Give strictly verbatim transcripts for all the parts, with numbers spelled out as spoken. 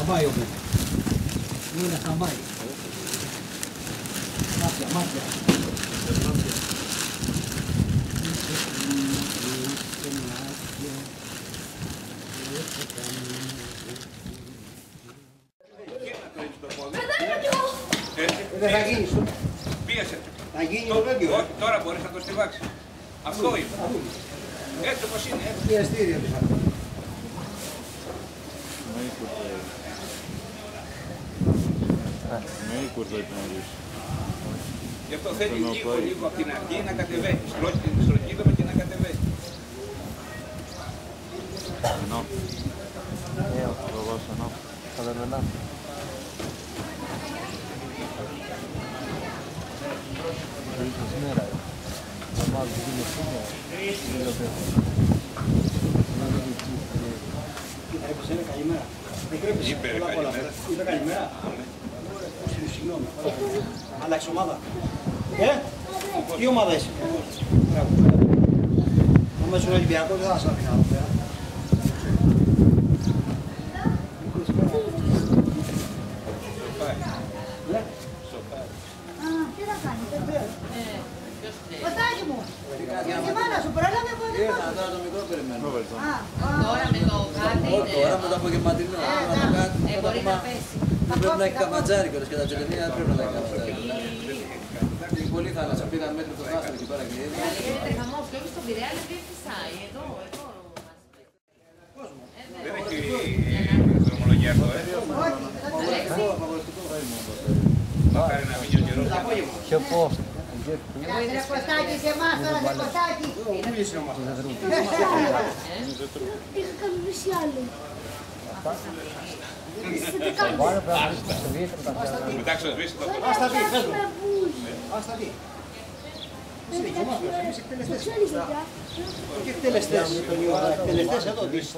χαμπάει ο Μπέν. Είναι χαμπάει. Μάτια, μάτια. Δεν θα γίνει σου. Πίεσε. Θα γίνει το βέγγιο. Όχι, τώρα μπορείς να το στιβάξεις. Αυτό είναι. Έτσι όπως είναι. Έχω πιεστήριο. Ναι, κουρδάκι να δεις. Γι' αυτό θέλει λίγο λίγο από την αρχή να κατεβαίνει. Στρογγίδωμα και να κατεβαίνει. Ενώ. Το βάζω ενώ. Θα δεν μενά. Ήρθες μέρα. Να μάθω τι είναι σήμερα. Λίγο πέφτω. Έπαιξε, είναι καλημέρα. Δεν κρέπεσαι. Είπε καλημέρα. Είπε καλημέρα. Συγγνώμη. Άλλαξε ομάδα. Ε, τι ομάδα είσαι. Άμα είσαι Ολυμπιακό δεν θα σε αφήνω εδώ πέρα. Τι θα κάνει, Κωστάκι μου, τη μάνα σου πρόλαβε από την μάνα. Τώρα το μικρό περιμένω. Τώρα με το κάτι. Τώρα με το απογευματινό. Μπορεί να πέσει. Πρέπει να έχει καφατζάρι κιόλας και τα τζελεμία δεν πρέπει να έχει καφατζάρι. Είναι πολύ θάλασσα, πήγαμε μέτρο το κάστρο εκεί πέρα και είδαμε. Γίνεται χαμός και όχι στον Πειραιά, αλλά δεν φυσάει. Εδώ, εδώ. Δεν έχει δρομολογία αυτό, ε. Μακάρι να μην γίνει ο καιρός. Ποιο πώς. Ρε Κωστάκι, σε εμάς τώρα, σε Κωστάκι. Είχα καμπήσει άλλο. Βάλε πρέπει να βρίσκεις στο βίθρο τα πιάτα. Εντάξει, θα σβήσει το. Ας τα δει, πες μου. Ας τα δει. Εσύ δικαιωμάς μας, εμείς εκτελεστές. Και εκτελεστές, εκτελεστές εδώ, δεις.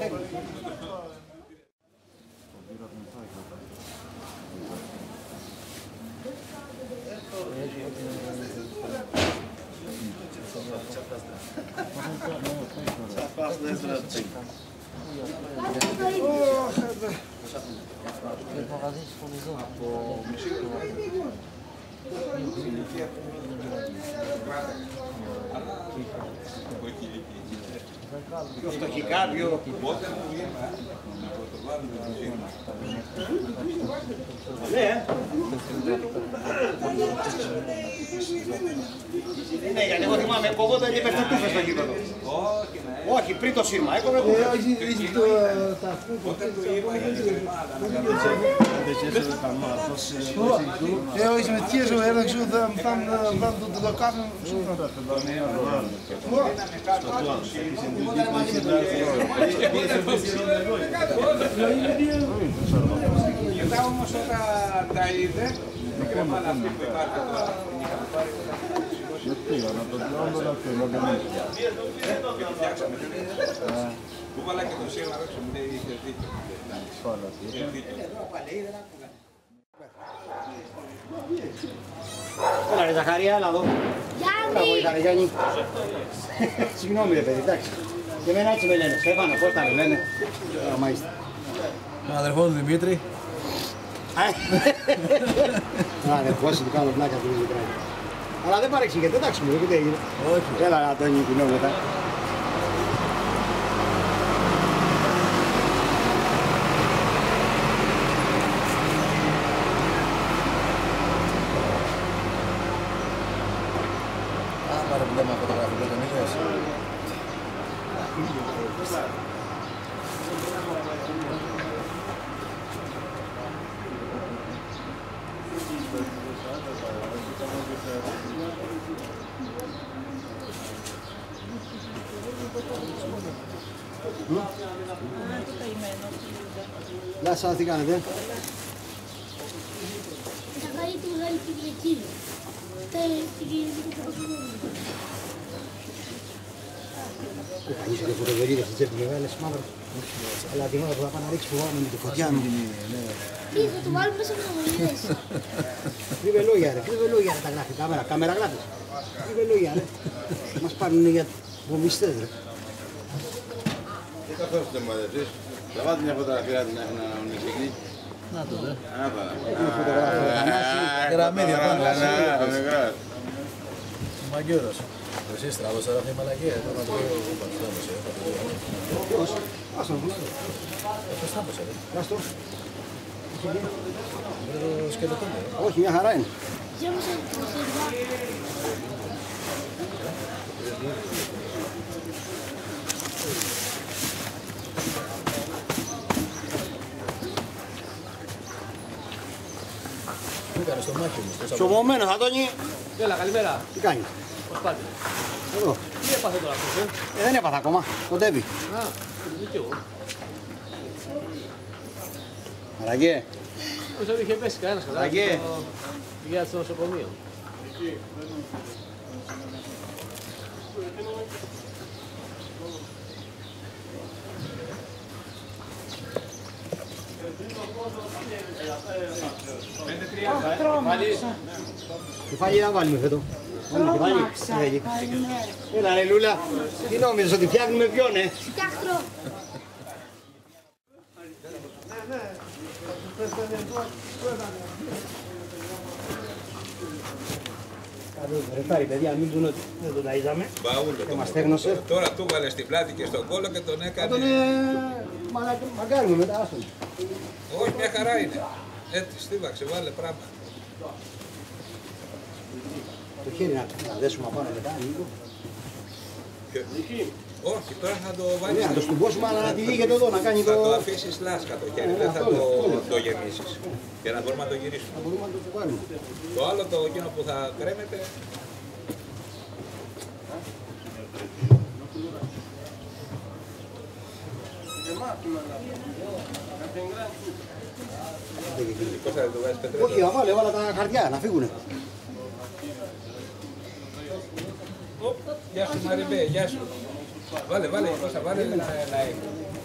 Δεν θα βαδίσεις τον εδώ. Πιο φτωχικά, πιο... Ναι, ναι, γιατί εγώ θυμάμαι, κοβόταν και πέφτουν τούφες στο γήπεδο. Όχι, πριν το σύρμα, έκοβε εγώ. Evo izmed tježova jednog žuta, tam, tam do, do kafe, šutno da te Μετά όμως όταν τα είδε, μικρά αυτή που υπάρχει τώρα, Γιατί, να το διόντω να θέλω και εμείς. και το φτιάξαμε. Που βάλα και το σύρμα έξω, μου λέει είχε δίκιο. Είχε δίκιο. Έλα ρε Ζαχαρία, έλα εδώ. Γιάννη! Έλα Γιάννη. Συγγνώμη ρε παιδί, εντάξει. Και εμένα έτσι με λένε, Στέφανο, πώς τα με λένε. Μάλιστα. Τον αδερφό του Δημήτρη. Α, ναι, πώς του κάνω πλάκα του Δημήτρη. Αλλά δεν παρεξηγείται, εντάξει μου, δεν έγινε. Όχι. Έλα, Αντώνη, κοινό μετά. Α, πάρε που λέμε φωτογραφικό, τον είχες. Γεια σας, τι κάνετε. Θα κάνει τη μεγάλη Κυριακή. Την Κυριακή του Παπαδημόνου. Είσαι και φωτοβερίδες στην τσέπη μεγάλες, μαύρες. Αλλά την ώρα που θα πάω να ρίξει φοβάμαι με τη φωτιά μου. Τι, θα το βάλουμε μέσα από τα βολίδες. Κρύβε λόγια ρε, κρύβε λόγια ρε τα γράφει, κάμερα, κάμερα γράφεις. Κρύβε λόγια ρε. Μας πάρουν για βομβιστές ρε. Τι καθώς το μαζευτείς, θα βάλτε μια φωτογραφία να έχει ένα νησικνί. Να το δε. Κεραμίδια πάνω. Μαγκιόρος. Εσύ στραβός τώρα αυτή η μαλακία. Εδώ να το πω εγώ πατράμωσε. Πώς. Ας τον πουλάρω. Πώς θάμπωσε ρε. Ας το. Με το σκελετό μου. Όχι, μια χαρά είναι. Γέμισε το σερβά. Μου έκανε στο μάχη μου. Ψωμωμένο, Αντώνη. Έλα, καλημέρα. Τι κάνει. Πώς πάτε. Εδώ. Τι έπαθε τώρα αυτός, ε. Ε, δεν έπαθα ακόμα. Κοντεύει. Α, δεν κι εγώ. Μαραγέ. Πώς δεν είχε πέσει κανένας κατά. Αγγέ. Πήγα στο νοσοκομείο. Κεφάλι να βάλουμε φέτο. Κεφάλι. Έλα ρε Λούλα. Τι νόμιζες ότι φτιάχνουμε ποιον, ε. Φτιάχτρο. Ρεφτάρι παιδιά, μην δουν ότι δεν τον ταΐζαμε. Μπαούλο Και το μας μου. τέγνωσε. Τώρα του βάλε στην πλάτη και στον κόλλο και τον Θα έκανε. τον μαγκάρουμε μετά, άστον. Όχι, μια χαρά είναι. Έτσι, στίβαξε, βάλε πράγμα. Το χέρι να δέσουμε απάνω μετά, λίγο. Και- Όχι, τώρα θα το Ναι, βάλεις. να το στουμπώσουμε, αλλά να τη λύγεται εδώ, να κάνει Θα το το... αφήσεις λάσκα το χέρι, Ναι, δεν θα αυτό το, λέω. το γεμίσεις. Για να μπορούμε να το γυρίσουμε. Να μπορούμε να το βάλουμε. Το άλλο το εκείνο που θα κρέμεται. Πώς θα το βάζεις πετρέλαιο. Όχι, να βάλε, βάλα τα χαρτιά, να φύγουνε. Οπ, γεια σου Μαριμπέ, γεια σου. Βάλε, βάλε, Κώστα, βάλε να, να έχει.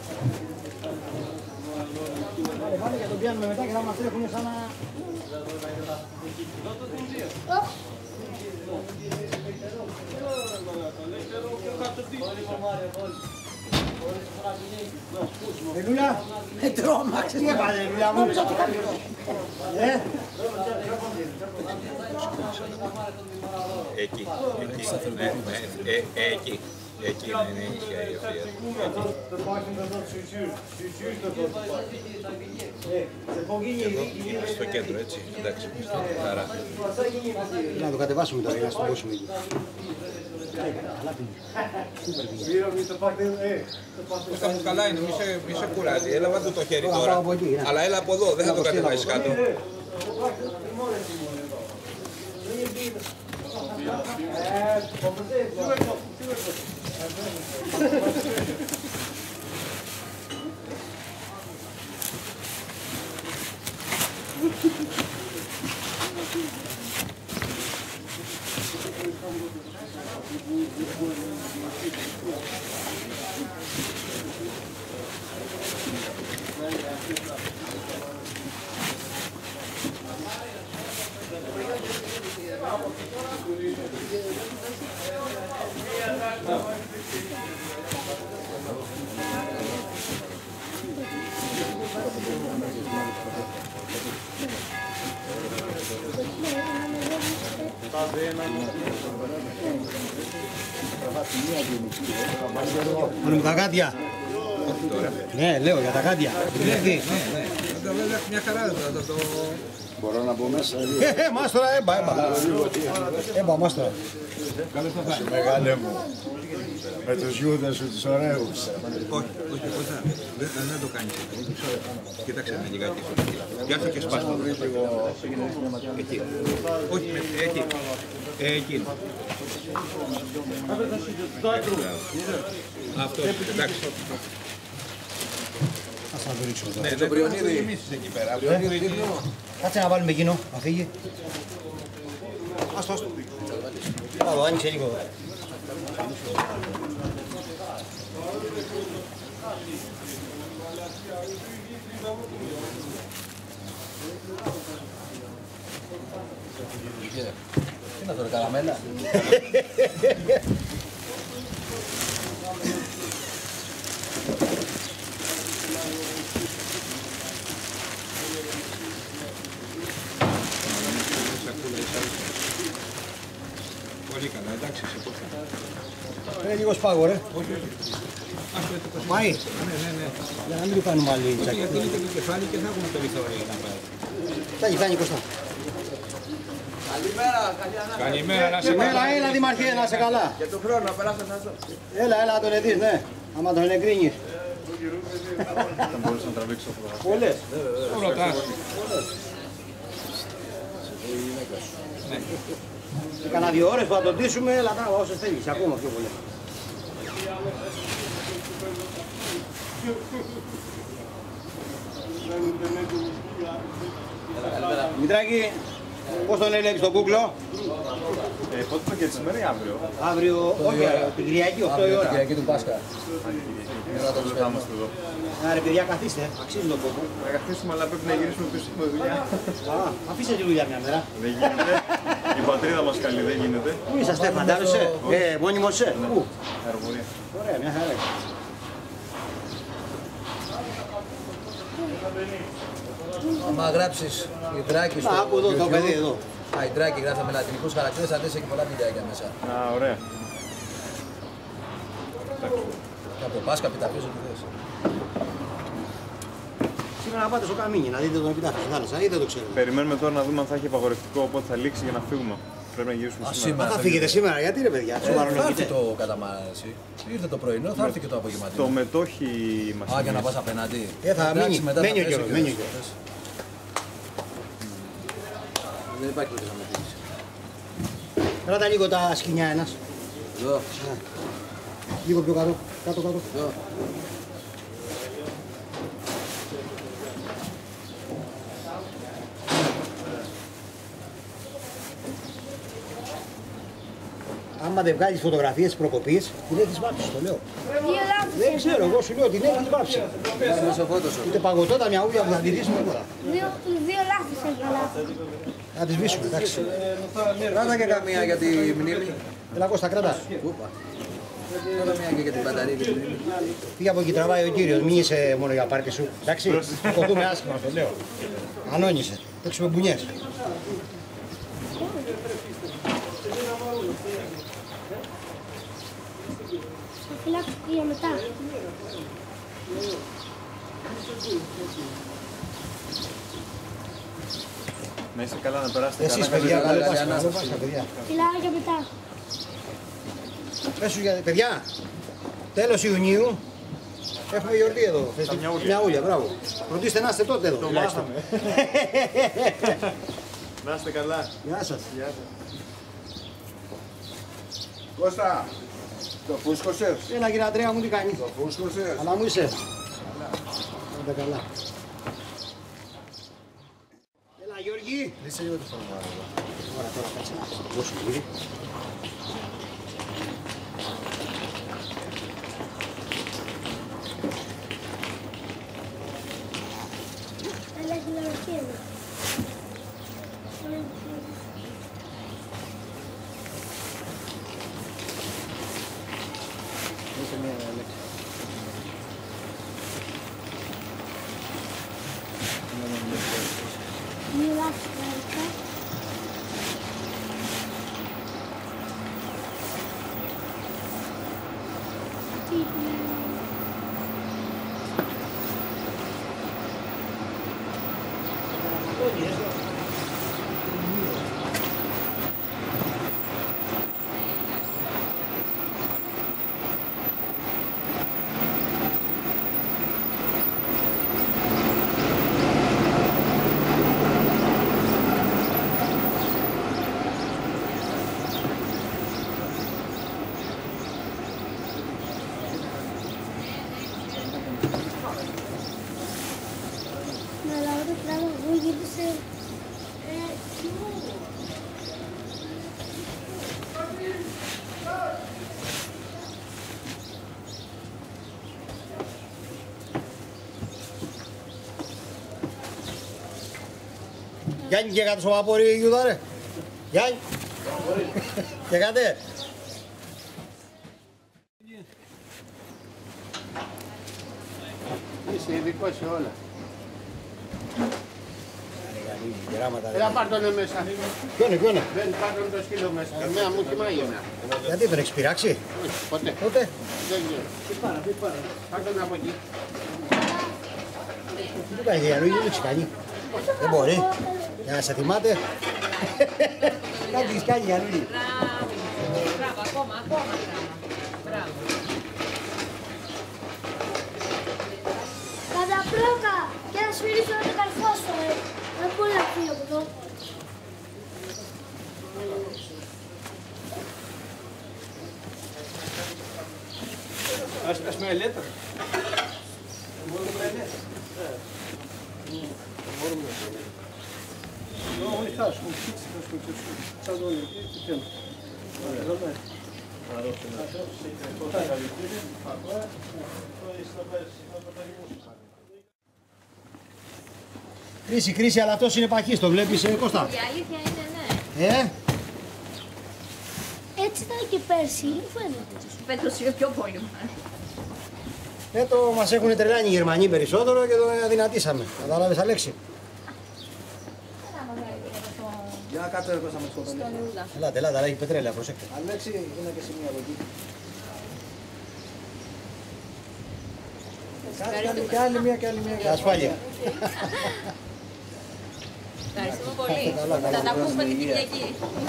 Βάλε, βάλε και το πιάνουμε μετά και θα μας τρέχουνε σαν να... Ε, Λούλα, ε, τρόμαξες, τι έπανε, Λούλα μου. Ε, Εκεί, εκεί, ναι, ναι, ε, ε, εκεί. Εκεί είναι, είναι ίσια η ευθεία. Εδώ είναι στο κέντρο, έτσι, εντάξει, χαρά. να το κατεβάσουμε τώρα, για να στο δώσουμε εκεί. Κώστα μου καλά είναι, μη σε, μη σε κουράζει, έλα βάζω το χέρι Πάω τώρα. από εκεί, ναι. Αλλά έλα από εδώ, δεν θα το κατεβάσεις κάτω. Μόνο με τα γάντια. Ναι, λέω για τα γάντια. Ναι, ναι, ναι. Θα το βέβαια μια χαρά θα το... Μπορώ να μπω μέσα. Ε, ε, μάστορα, έμπα, έμπα. Έμπα, μάστορα. Μεγάλε μου. Με τους Ιούδες σου τους ωραίους. Όχι, όχι, Κώστα, δεν, δεν το κάνεις. Κοίταξε ένα λιγάκι. Πιάσω και σπάσω. Εκεί. Όχι, με- εκεί. Ε, εκεί. Αυτό, εντάξει. Ας να το ρίξουμε τώρα. Ναι, δεν πρέπει να το γεμίσεις εκεί πέρα. Κάτσε να βάλουμε εκείνο, να φύγει. Άστο, άστο. Άλλο, άνοιξε λίγο. Τι είναι αυτό, ρε καραμέλα. Πολύ καλά, εντάξει, σε πώς θα. Είναι λίγο σπάγο, ρε. Όχι, όχι. Ας το έτσι πως είναι. Πάει. Ναι, ναι, ναι. Για να μην του κάνουμε άλλη Όχι, τσακή. γιατί είναι και το κεφάλι και θα έχουμε περιθώρια να πάει. Φτάνει, φτάνει, Κώστα. Καλημέρα, καλιά. Καλημέρα, να σε Καλημέρα, έλα Δημαρχέ, να σε καλά. Για τον χρόνο, να περάσετε σας. Έλα, έλα, τον εδείς, ναι. Άμα τον εγκρίνεις. Θα μπορούσα να τραβήξω αυτό. Πολλές. Το ρωτάς. Κάνα δύο ώρες που θα τον ντύσουμε, έλα τα όσες θέλεις, ακόμα πιο πολύ. Μητράκη, πώς τον έλεγες στον κούκλο? Ε, πότε το και σήμερα ή αύριο? Αύριο, όχι, την Κυριακή, οκτώ η Την ώρα. Κυριακή του Πάσχα. Δεν θα είμαστε εδώ. Άρα παιδιά καθίστε, αξίζει τον κόπο. Να καθίσουμε, αλλά πρέπει να γυρίσουμε πίσω στη δουλειά. Α, αφήστε τη δουλειά μια μέρα. Δεν γίνεται. Η πατρίδα μας καλή, δεν γίνεται. Πού είσαστε, φαντάζεσαι, ε, μόνιμος σε, πού? Αεροπορία. Ωραία, μια χαρά. Άμα γράψεις Ιδράκη στο Να, από εδώ, το YouTube, παιδί εδώ. Α, Ιδράκη γράφει με λατινικούς χαρακτήρες, θα δεις έχει πολλά βιντεάκια μέσα. Α, ωραία. Και από Πάσχα, πιταφείς, ό,τι θες. Σήμερα να πάτε στο καμίνι, να δείτε τον επιτάφιο στη θάλασσα ή δεν το ξέρετε. Περιμένουμε τώρα να δούμε αν θα έχει απαγορευτικό, οπότε θα λήξει για να φύγουμε. Πρέπει να γυρίσουμε Α, σήμερα. σήμερα. Μα θα φύγετε σήμερα, γιατί ρε παιδιά, Ε, θα έρθει σοβαρολογείτε. το καταμάραση. Ήρθε το πρωινό, θα έρθει και το απογευματινό. Το μετόχι μας Α, για να θυμίζει. πας απέναντι. Ε, θα Εντάξει, μείνει, μετά θα μένει ο πέσει καιρός, καιρός. μένει ο καιρός. Δεν υπάρχει λόγος να με πεις. Κράτα λίγο τα σκοινιά ένας. Εδώ, Λίγο πιο κάτω, κάτω, κάτω. εδώ. Άμα δεν βγάλεις φωτογραφίες προκοπής, την έχεις βάψει, το λέω. Δύο λάθος. Δεν ξέρω, εγώ σου λέω την έχεις βάψει. Κάνε στο Photoshop. Ούτε παγωτό τα μια ούλια που θα τη δεις τίποτα. Δύο, δύο λάθος έκανα. Να τις βήσουμε, εντάξει. Κράτα και καμία για τη μνήμη. Έλα Κώστα, κράτα. Ούπα. Κράτα μια και για την μπαταρία και τη μνήμη. Πήγα από εκεί τραβάει ο κύριος, μην είσαι μόνο για πάρτι σου. Εντάξει, το δούμε άσχημα, το λέω. Ανώνησε, παίξουμε μπουνιές. Θα φυλάξω και για μετά. Να είστε καλά, να περάσετε Εσείς καλά. παιδιά, καλά, καλό καλή Πάσχα, καλό Ανάσταση. Πάσχα, παιδιά. Φυλάω για μετά. Πες σου για παιδιά, τέλος Ιουνίου έχουμε γιορτή εδώ. Φεστι- Μια ούλια, μπράβο. Φροντίστε να είστε τότε εδώ. Το τουλάχιστον. μάθαμε. Να είστε καλά. Γεια σας. Κώστα, το φούσκωσες. Έλα κύριε Αντρέα μου, τι κάνεις. Το φούσκωσες. Αλλά μου είσαι. Πάντα καλά. Έλα Γιώργη. Λύσε λίγο τη φόρμα. Ωραία, τώρα κάτσε να δώσω λίγο. Αλλά έχει λογική. Δώσε μια λέξη. Δύο λάθος έκανα. Τι να λάβω το πράγμα που γύρισε. Ε, Γιάννη και κάτω στο βαπόρι Γιούδα ρε. Γιάννη. Και κάτε. Είσαι ειδικός σε όλα. γεράματα. Έλα πάρ' τον μέσα. Ποιο είναι, ποιο είναι. Δεν πάρ' τον το σκύλο μέσα. Εμένα μου κοιμάει εμένα. Γιατί δεν έχεις πειράξει. Όχι, ποτέ. Ποτέ. Δεν ξέρω. Τι πάρα, τι πάρα. Πάρ' τον από εκεί. Τι του κάνει, Γιάννου, δεν έχεις κάνει. Δεν μπορεί. Για να σε θυμάται. Κάτι έχεις κάνει, Γιάννου. Μπράβο, ακόμα, ακόμα γράμμα. Μπράβο. Καταπλώκα! Και να σφυρίσω ένα καρφό στο ρε. Δεν μπορεί να φύγει από εδώ. Ας με ελέτα. Oni kažu, u ptici, kao što ćeš sad oni i tem. Dobro je. Κρίση, κρίση, αλλά αυτός είναι παχής, το βλέπεις, ε, Κώστα. Η αλήθεια είναι ναι. Ε, Έτσι ήταν και πέρσι, μου φαίνεται. Πέτρος είναι πιο πολύ. ε, το μας έχουν τρελάνει οι Γερμανοί περισσότερο και τον αδυνατήσαμε. Κατάλαβες, Αλέξη. Για να κάτω εγώ θα με σκοτώνει. Ελάτε, ελάτε, αλλά έχει πετρέλαια, προσέξτε. Αλέξη, είναι και σημεία από εκεί. Κάτσε και άλλη μία και άλλη μία. Για ασφάλεια. Ευχαριστούμε πολύ. Θα τα ακούσουμε την Κυριακή.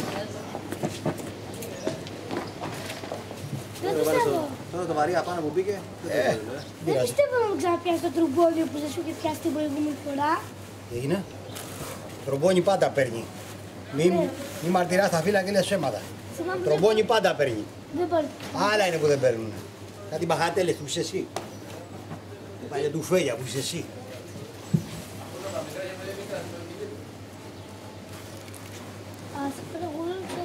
Δεν πιστεύω. Τώρα το βαρύ απάνω που μπήκε. Δεν πιστεύω να μην ξαναπιάσει το τρουμπόνιο που δεν σου είχε πιάσει την προηγούμενη φορά. Τι έγινε. Τρομπόνι πάντα παίρνει. Μη, μη μαρτυράς τα φύλλα και λες ψέματα. Θυμάμαι δεν- Τρομπόνι πάντα παίρνει. Δεν πάρει. Άλλα είναι που δεν παίρνουν. Κάτι μπαχατέλες που είσαι εσύ. Παλιά του φέλια που είσαι εσύ. Ας φρεγούλουν και...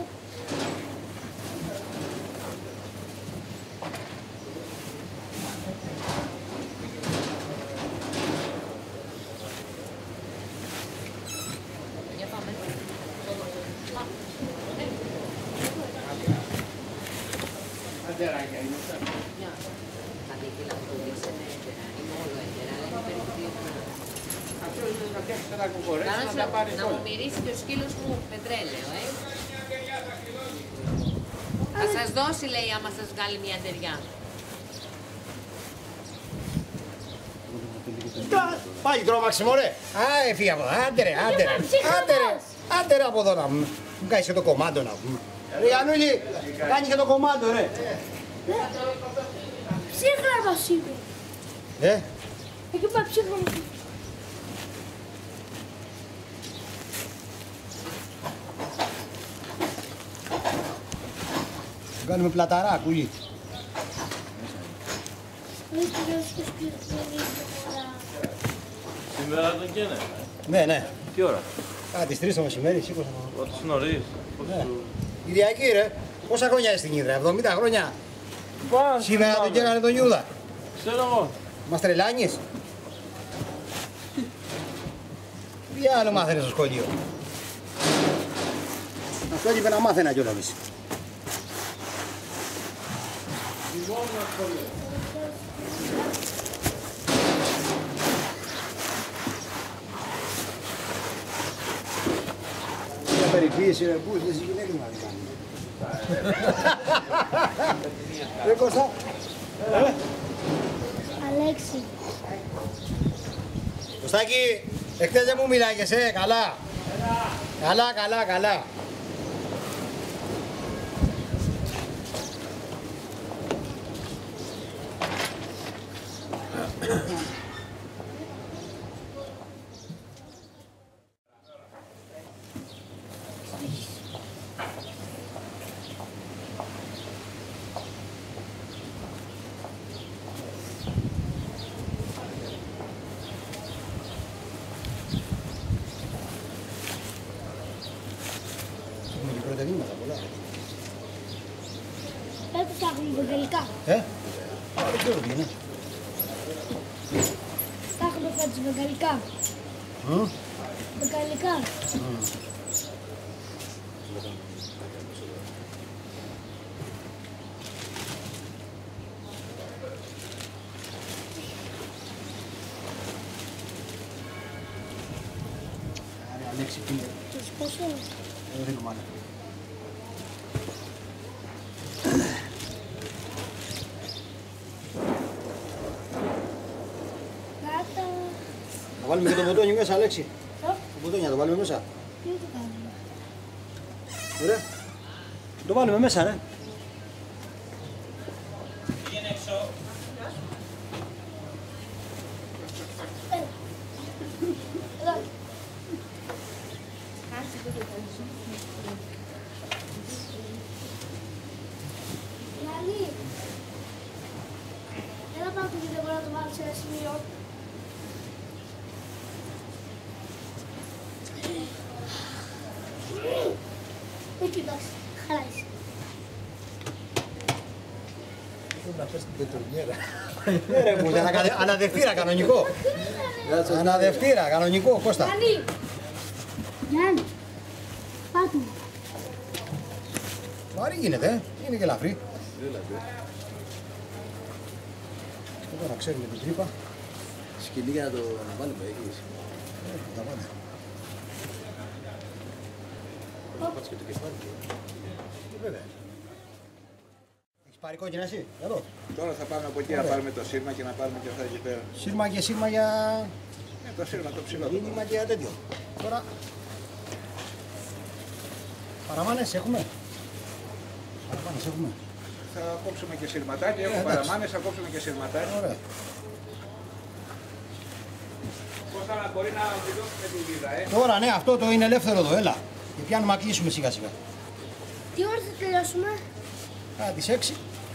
Για πάμε. Αντεράκια είναι. Θα δείτε να το δείξετε είναι όλο έντερα, αλλά είναι περίπου δύο χρόνια. Αυτό είναι να φτιάξεις ένα κουκορέτσι, Κάνω να τα πάρεις να μου όλα. μυρίσει και ο σκύλος μου πετρέλαιο, ε. Θα σας δώσει, λέει, άμα σας βγάλει μια ντεριά. Πάλι τρόμαξε μωρέ. Α, έφυγε από εδώ. Άντε ρε, άντε ρε. Άντε ρε, άντε ρε από εδώ να μου. Μου κάνεις και το κομμάντο να πούμε. Ρε Γιαννούλη, κάνεις και το κομμάντο ρε. Ψύχρεμος είπε. Ε, Εκεί πάει ψύχρεμος. του κάνουμε πλαταρά, κουλί. Δεν τελειώσει το σπίτι του φορά. Σήμερα τον καίνε. Ναι, ναι. Τι ώρα? Α, τις τρεις το μεσημέρι, σήκωσα. Ότι νωρίς. Ναι. Κυριακή ρε. Πόσα χρόνια είσαι στην Ήτρα, εβδομήντα χρόνια. Πας. Σήμερα τον καίγανε τον Ιούδα. Ξέρω εγώ. Μας τρελάνεις. Τι άλλο μάθαινες στο σχολείο. Αυτό είπε να μάθαινα κιόλας. Μια περιποίηση ρε πούς, δεν γυναίκες να την κάνουν. Ρε Κώστα. Αλέξη. Κωστάκη, εχθές δεν μου μιλάγες, ε, καλά. Καλά, καλά, καλά. Έχουμε και πρωτενήματα πολλά. Δεν τους ψάχνουμε βεγγαλικά. Ε, δεν ξέρω τι είναι. Ψάχνουμε φέτος βεγγαλικά. Μμ. Βεγγαλικά. Άρε, Αλέξη. έξι κιλό. Πόσο? Δεν δίνω μάλλον. Κάτα. Να βάλουμε και το μποτόνι μέσα, Αλέξη. Το? Το μποτόνι να το βάλουμε μέσα. Τι το κάνουμε? Ωραία. Το βάλουμε μέσα, ρε. Εδώ. Γιάννη, έλα πάω και δεν μπορώ να το βάλω σε ένα σημείο. Εκεί εντάξει, χαρά είσαι. Να πες την πετρονιέρα. Ναι ρε μου, αναδευτήρα κανονικό. Αναδευτήρα κανονικό, Κώστα. Γιάννη, Γιάννη, πάτε. Βαρύ γίνεται, ε. Είναι και ελαφρύ. Εδώ να ξέρουμε την τρύπα. Σκυλί για να το βάλουμε εκεί. Ε, τα πάντα. Πάτσε και το κεφάλι. Βέβαια. Έχεις πάρει κόκκινα εσύ, εδώ. Τώρα θα πάμε από εκεί να πάρουμε το σύρμα και να πάρουμε και αυτά εκεί πέρα. Σύρμα και σύρμα για Ε, το σύρμα το ψηλό. μήνυμα και για τέτοιο. Τώρα... Παραμάνες έχουμε. Παραμάνες έχουμε. Θα κόψουμε και σύρματάκι, έχουμε εντάξει. παραμάνες, θα κόψουμε και σύρματάκι. Ωραία. Πώς θα μπορεί να δηλώσουμε τη βίδα, ε. Τώρα ναι, αυτό το είναι ελεύθερο εδώ, έλα. Και πιάνουμε να κλείσουμε σιγά σιγά. Τι ώρα θα τελειώσουμε? Α, τις έξι.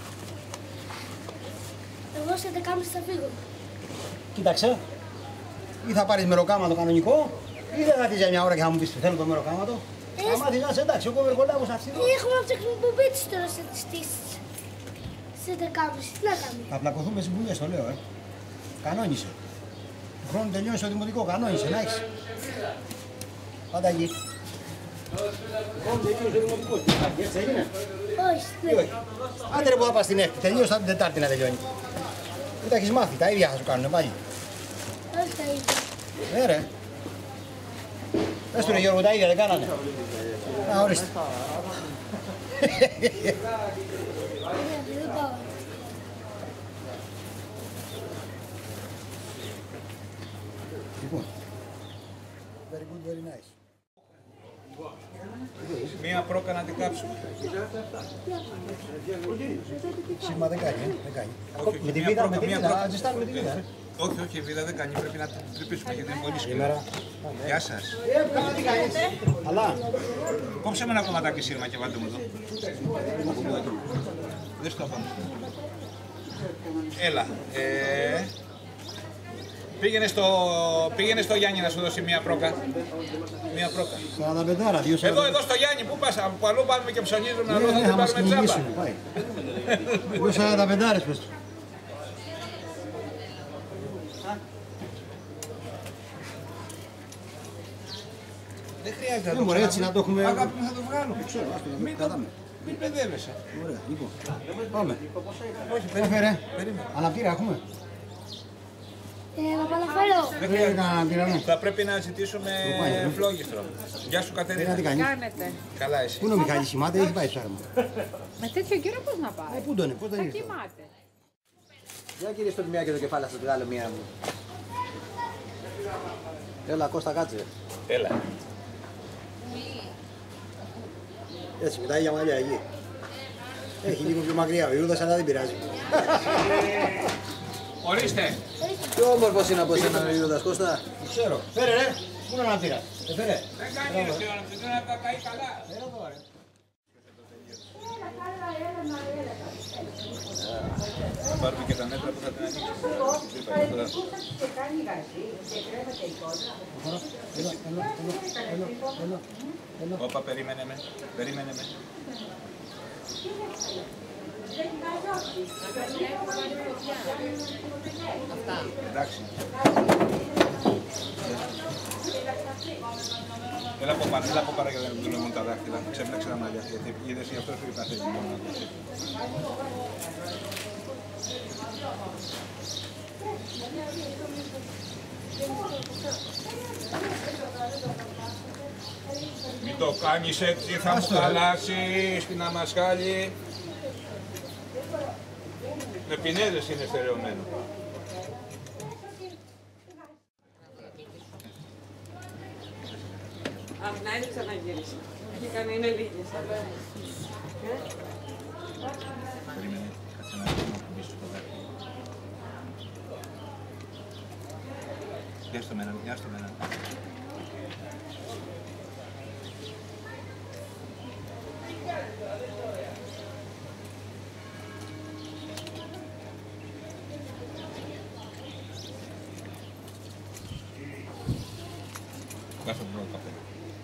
Εγώ σε δεκάμιση θα φύγω. Κοίταξε. Ή θα πάρεις μεροκάματο κανονικό, ή δεν θα δεις για μια ώρα και θα μου πεις θέλω το μεροκάματο. Ε, Αν μάθεις να είσαι εντάξει, εγώ βερκολάβω σε αυτή. Έχουμε να ψάχνουμε εκπομπή της τώρα σε- στις... σε δεκάμιση. Τι να κάνουμε? Θα πλακωθούμε στις βουλές, το λέω, ε. Κανόνισε. Του χρόνου τελειώνει το δημοτικό, κανόνισε, να έχεις. Πάντα εκεί. Του χρόνου τελειώνει το δημοτικό, τι υπάρχει, έτσι έγινε. Όχι, Ή όχι. Άντε ρε που θα πας την έκτη, τελείωσε την Τετάρτη να τελειώνει. Δεν τα έχεις μάθει, τα ίδια θα σου κάνουν πάλι. όχι τα ίδια. Ε, ρε. Πες του ρε Γιώργο, τα ίδια δεν κάνανε. Α, ορίστε. Ναι, δεν πάω. Λοιπόν. Very good, very nice. Μία πρόκα να την κάψουμε. Σήμα δεν κάνει, ε, δεν κάνει. Όχι, Με τη μία βίδα, πρόκα, με τη μία βίδα, πρόκα. θα ζεστάνουμε τη βίδα. ε. Όχι, όχι, η βίδα δεν κάνει, πρέπει να την τρυπήσουμε γιατί είναι πολύ σκληρό. Σήμερα. Γεια σας. Ε, καλά τι κάνεις. Αλλά. Κόψε με ένα κομματάκι σύρμα και βάλτε μου εδώ. Δεν στο πάνω. Έλα. Ε, πήγαινε, στο, πήγαινε στο Γιάννη να σου δώσει μία πρόκα. Μία πρόκα. σαράντα πέντε, δύο Εδώ, εδώ στο Γιάννη, πού πας, από αλλού πάμε και ψωνίζουμε, αλλού θα Ναι, την θα μας πάρουμε τζάμπα. κυνηγήσουν, πάει. Δύο σαράντα πέντε πες του. Δεν χρειάζεται να Ε, το μωρέ, έτσι ξαναβγάλουμε. να το έχουμε- Αγάπη μου, θα το βγάλουμε. Ξέρω, ας το να Μην το το- κρατάμε. Μην παιδεύεσαι. Ωραία, λοιπόν. Πάμε. Όχι, Έφερε. περίμενε. Αναπτήρα έχουμε. Ε, να πάω να φέρω. Δεν Δεν χρειάζεται. έκανα αναπτήρα, ναι. Θα πρέπει να ζητήσουμε πάει, φλόγιστρο. Γεια σου Δεν να Κατερίνα. τι κάνει. Κάνετε. Καλά εσύ. Πού είναι ο Μιχάλης, κοιμάται, έχει πάει ψάρεμα. Με τέτοιο καιρό πώς να Ε, πάει. πού τον είναι, πώς τον Θα ήρθε. κοιμάται. Για κύριε στο μια και το κεφάλι στο βγάλω μία μου. Έλα Κώστα κάτσε. Έλα. Έτσι, μετά για μαλλιά εκεί. Έχει λίγο πιο μακριά ο Ιούδας, αλλά δεν πειράζει. Ορίστε. Πιο όμορφος είναι από εσένα ο Ιούδας Κώστα. Το ξέρω. Φέρε ρε, πού είναι ο αναπτήρας. Ε, φέρε. Δεν κάνει ρε σιώνα, δεν να τα καεί καλά. Έλα εδώ, ρε. Θα πάρουμε και τα μέτρα που θα την ανοίξουμε. Έλα, έλα, έλα, έλα, έλα. Όπα, περίμενε με. Περίμενε με. Εντάξει. Έλα από πάνω, έλα από πάνω για να μην δουλεύουν τα δάχτυλα. Ξέπλεξε τα μαλλιά, γιατί είδες γι' αυτό σου είπα θέλει μόνο να δώσει. το κάνεις έτσι θα μου χαλάσεις την αμασχάλη. Με πινέδες είναι στερεωμένο. Αυτά είναι ξαναγύρισα. Έχει κάνει, είναι λίγες. Περίμενε, κάτσε να κουμπίσεις το δάχτυλο. Γεια στο μένα, γεια στο μένα. Κάτσε τον πρώτο καφέ.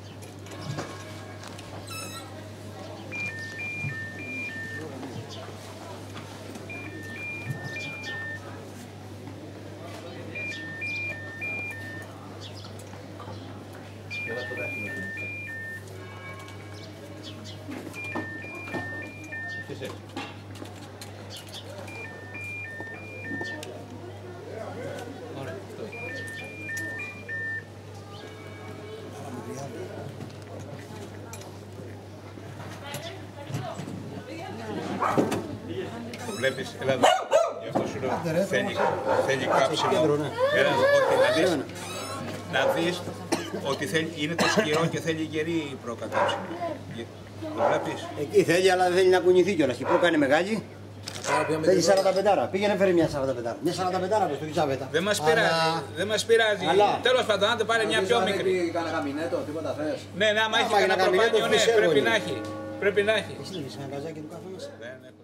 Το βλέπεις, έλα εδώ. Γι' αυτό σου λέω, θέλει, θέλει κάψιμο. Έλα εδώ, όχι, να δεις, να δεις ότι θέλει, είναι το σκυρό και θέλει γερή προκατάψιμο. Το βλέπεις. Εκεί θέλει, αλλά δεν θέλει να κουνηθεί κιόλας. Η πρόκα είναι μεγάλη. Θέλει σαράντα πέντε. Πήγαινε φέρει μια σαράντα πέντε. Μια σαράντα πέντε πες το Κιτσάβετα. Δεν μας πειράζει, δεν μας πειράζει. Τέλος πάντων, αν το πάρει μια πιο μικρή. Έχει κανένα γαμινέτο, τίποτα θες. Ναι, ναι, άμα έχει κανένα προπάνιο, ναι, πρέπει να έχει. Πρέπει να έχει. Εσύ δεν έχεις ένα καζάκι του καφέ μας. Δεν έχω.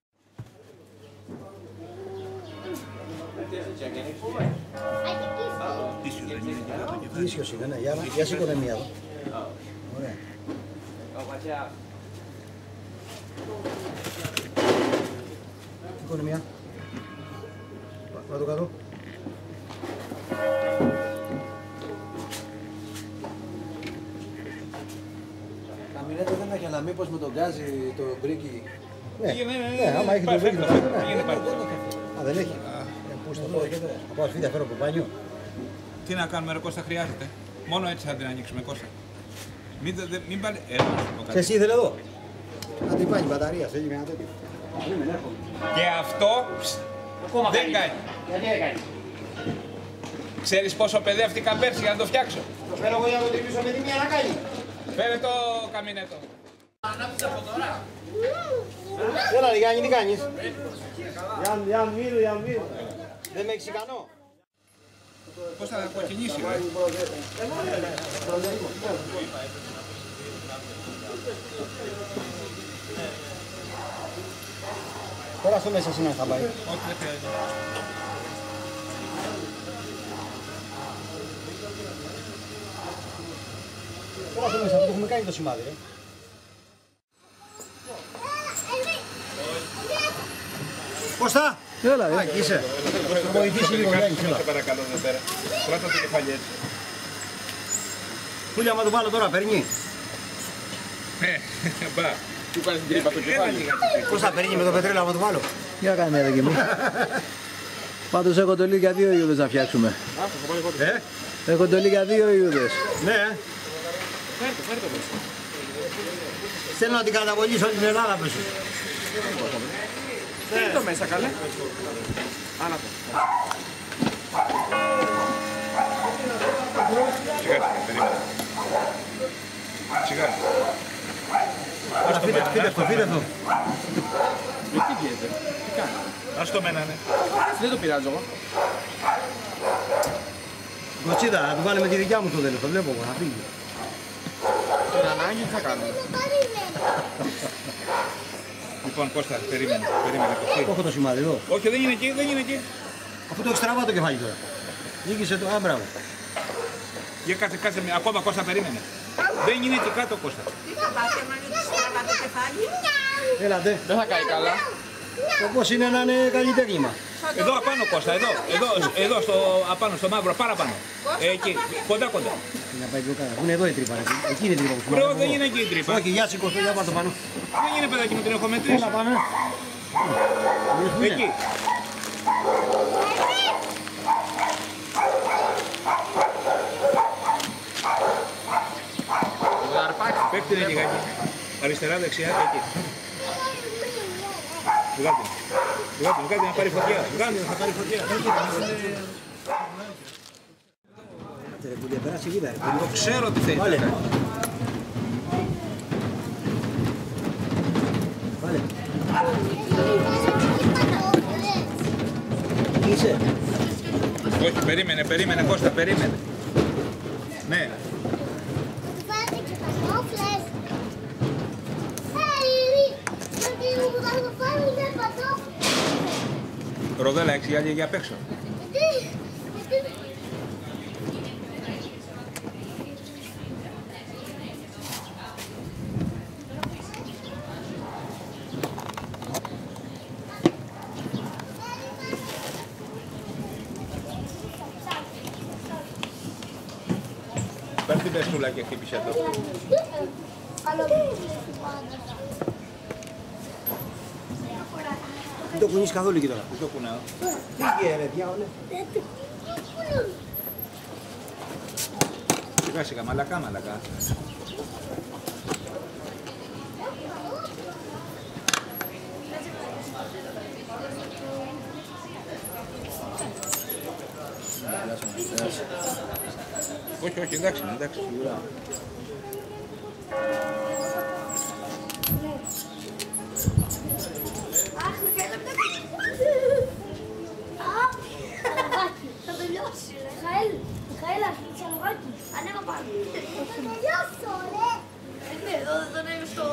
Ίσιος είναι, ναι. Για σήκωνε μία εδώ. Ωραία. Σήκωνε μία. Κάτω κάτω. Καμινέτο δεν έχει, αλλά μήπως με τον γκάζι το μπρίκι. Ναι, ναι, άμα έχει το βρήκε το Α, δεν έχει. Πού στο πω, θα πάω σπίτι, θα φέρω από μπάνιο. Τι να κάνουμε, ρε Κώστα, χρειάζεται. Μόνο έτσι θα την ανοίξουμε, Κώστα. Μην, δε, μην πάλι... Έλα, να σου πω κάτι. Εσύ ήθελε εδώ. Να την πάει η μπαταρία, θέλει μια τέτοια. Και αυτό δεν κάνει. Γιατί δεν κάνει. Ξέρεις πόσο παιδεύτηκα πέρσι για να το φτιάξω. Το φέρω εγώ για να το τρυπήσω με τη μία να κάνει. Φέρε το καμινέτο. Έλα ρε Γιάννη, τι κάνεις. Γιάννη, μύρου, Γιάννη, μύρου. Δεν με έχεις ικανό. Πώς θα κοκκινήσει, ρε. Τώρα στο μέσα σήμερα θα πάει. Όχι, δεν χρειάζεται. Τώρα στο μέσα, το έχουμε κάνει το σημάδι, ρε. Κώστα! Έλα, Α, εκεί είσαι. Θα βοηθήσει λίγο, Γιάννη, έλα. Σε παρακαλώ εδώ πέρα. Κράτα το κεφάλι έτσι. Πούλια, άμα το βάλω τώρα, παίρνει. Ναι, μπα. Του κάνεις την τρύπα στο κεφάλι. Κώστα, παίρνει με το πετρέλαιο, άμα το βάλω. Για κάνε ρε και μου. Πάντως έχω το για δύο Ιούδες να φτιάξουμε. Ε, Έχω το για δύο Ιούδες. ναι. Φέρτε, φέρτε. Θέλω να την καταβολήσω όλη την Ελλάδα, πες σου. Φέρτε το μέσα, καλέ. Άνα το. Σιγά, περίμενε. Σιγά. Άρα φύγε, φύγε αυτό, φύγε αυτό. Γιατί γίνεται, τι κάνει. Ας το μένανε. Δεν το πειράζω εγώ. Κοτσίδα, να του βάλουμε τη δικιά μου το τέλος, το βλέπω εγώ, να φύγει. Την ανάγκη τι θα κάνουμε. Λοιπόν, Κώστα, περίμενε, περίμενε. Το έχω το σημάδι εδώ. Όχι, δεν είναι εκεί, δεν είναι εκεί. Αφού το έχει στραβά το κεφάλι τώρα. Νίκησε το, α, μπράβο. Για κάτσε, κάτσε, ακόμα Κώστα, περίμενε. Δεν είναι εκεί κάτω, Κώστα. Τι θα πάθει, άμα είναι στραβά το κεφάλι. Έλατε. Δεν θα κάνει καλά. Όπως είναι να είναι καλλιτέχνημα. Εδώ απάνω, Κώστα, εδώ, εδώ, εδώ, στο, απάνω, στο μαύρο, παραπάνω. Ε, εκεί, κοντά, κοντά. Να πάει πιο κάτω. Είναι εδώ η τρύπα, ρε. Εκεί είναι η τρύπα που σου Μπρο, λέω. δεν είναι εκεί η τρύπα. Όχι, για σηκωστώ, για πάρ' το πάνω. Δεν είναι παιδάκι μου, την έχω μετρήσει. Έλα, πάμε. Εκεί. Το δαρπάκι. Στείλε λιγάκι. Αριστερά, δεξιά, εκεί. Βγάλτε. Βγάλτε, βγάλτε να πάρει φωτιά. Βγάλτε, θα πάρει φωτιά. Το ξέρω τι θέλει να κάνει. Είσαι. Όχι, περίμενε, περίμενε, Κώστα, περίμενε. Ναι. Ροδέλα, έξι άλλοι για απ' έξω. Πάρ' την πεστούλα και χτύπησε το. Δεν το κουνείς καθόλου εκεί τώρα. Πού το κουνάω. Τι γίνεται, διάολε. Σιγά σιγά, μαλακά, μαλακά. Όχι, όχι, εντάξει, εντάξει. Θα τελειώσει, Μιχαήλ. Μιχαήλ, αρχίζει αλογάκι. Ανέβα πάνω. Θα τελειώσω, ρε. Ναι, εδώ δεν είναι στο...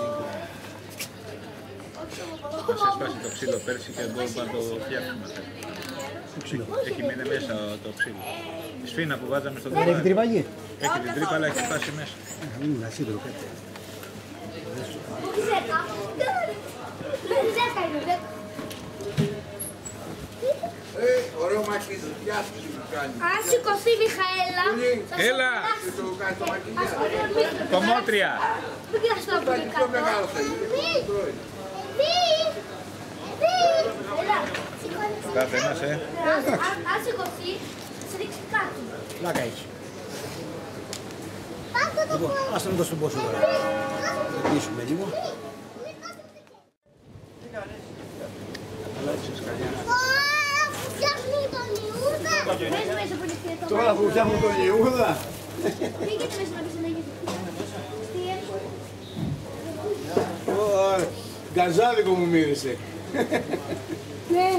Μας έσπασε το ξύλο πέρσι και εδώ να το φτιάξουμε. Το ξύλο. Έχει μείνει μέσα το ξύλο. Η σφήνα που βάζαμε στο Δεν έχει τρύπαγη. Έχει την τρύπα, αλλά έχει φτάσει μέσα. Θα μείνει ένα σίδερο κάτι. Ζέκα. Ζέκα είναι, ζέκα. Ε, ωραίο μακιγιάζ που σου κάνει. Αν σηκωθεί, Μιχαέλα. Έλα! Και το κάνει το μακιγιάζ. Το μότρια. Μην κοιτάς το από εκεί Πιο μεγάλο θα είναι. Έλα, Καθένας, ε. αν σηκωθεί, σε ρίξει κάτω. Λάκα έχει. Λοιπόν, ας τον δώσουμε πόσο τώρα. Θα κλείσουμε λίγο. Φτιάχνει τον Ιούδα. Μέσα μέσα που είναι το Τώρα που φτιάχνουν τον Ιούδα. πήγαινε μέσα να πεις να γίνει. Γκαζάδικο μου μύρισε. Ναι.